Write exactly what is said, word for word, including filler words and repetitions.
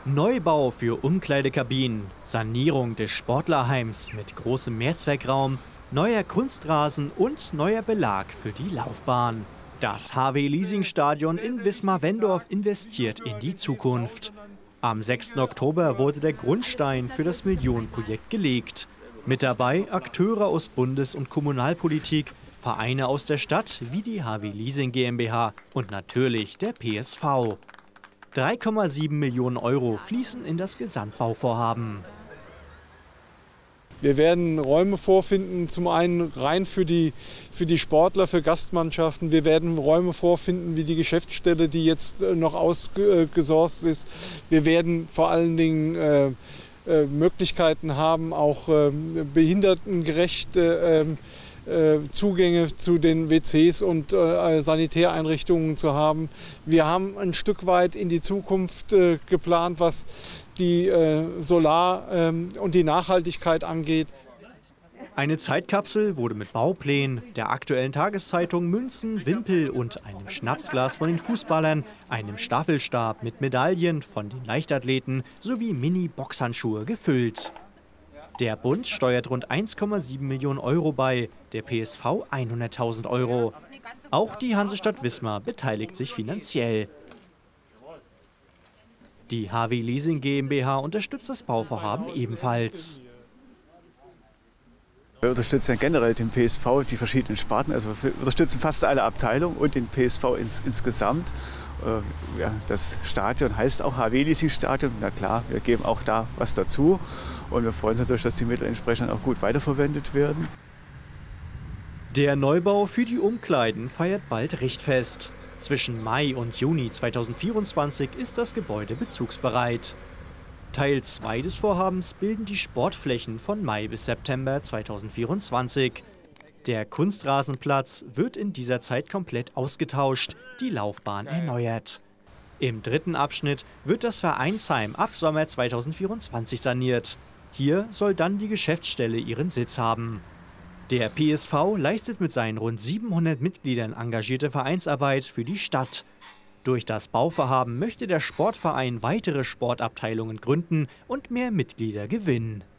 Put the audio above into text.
Neubau für Umkleidekabinen, Sanierung des Sportlerheims mit großem Mehrzweckraum, neuer Kunstrasen und neuer Belag für die Laufbahn. Das H W Leasing Stadion in Wismar-Wendorf investiert in die Zukunft. Am sechsten Oktober wurde der Grundstein für das Millionenprojekt gelegt. Mit dabei Akteure aus Bundes- und Kommunalpolitik, Vereine aus der Stadt wie die H W Leasing GmbH und natürlich der P S V. drei Komma sieben Millionen Euro fließen in das Gesamtbauvorhaben. Wir werden Räume vorfinden, zum einen rein für die, für die Sportler, für Gastmannschaften. Wir werden Räume vorfinden wie die Geschäftsstelle, die jetzt noch ausgesourcet ist. Wir werden vor allen Dingen äh, äh, Möglichkeiten haben, auch äh, behindertengerechte äh, Zugänge zu den W Cs und äh, Sanitäreinrichtungen zu haben. Wir haben ein Stück weit in die Zukunft äh, geplant, was die äh, Solar- ähm, und die Nachhaltigkeit angeht. Eine Zeitkapsel wurde mit Bauplänen, der aktuellen Tageszeitung, Münzen, Wimpel und einem Schnapsglas von den Fußballern, einem Staffelstab mit Medaillen von den Leichtathleten sowie Mini-Boxhandschuhe gefüllt. Der Bund steuert rund eins Komma sieben Millionen Euro bei, der P S V hunderttausend Euro. Auch die Hansestadt Wismar beteiligt sich finanziell. Die H W Leasing GmbH unterstützt das Bauvorhaben ebenfalls. Wir unterstützen ja generell den P S V, die verschiedenen Sparten. Also wir unterstützen fast alle Abteilungen und den P S V ins, insgesamt. Äh, ja, das Stadion heißt auch H W Leasing Stadion. Na klar, wir geben auch da was dazu. Und wir freuen uns natürlich, dass die Mittel entsprechend auch gut weiterverwendet werden. Der Neubau für die Umkleiden feiert bald Richtfest. Zwischen Mai und Juni zweitausendvierundzwanzig ist das Gebäude bezugsbereit. Teil zwei des Vorhabens bilden die Sportflächen von Mai bis September zweitausendvierundzwanzig. Der Kunstrasenplatz wird in dieser Zeit komplett ausgetauscht, die Laufbahn erneuert. Im dritten Abschnitt wird das Vereinsheim ab Sommer zweitausendvierundzwanzig saniert. Hier soll dann die Geschäftsstelle ihren Sitz haben. Der P S V leistet mit seinen rund siebenhundert Mitgliedern engagierte Vereinsarbeit für die Stadt. Durch das Bauvorhaben möchte der Sportverein weitere Sportabteilungen gründen und mehr Mitglieder gewinnen.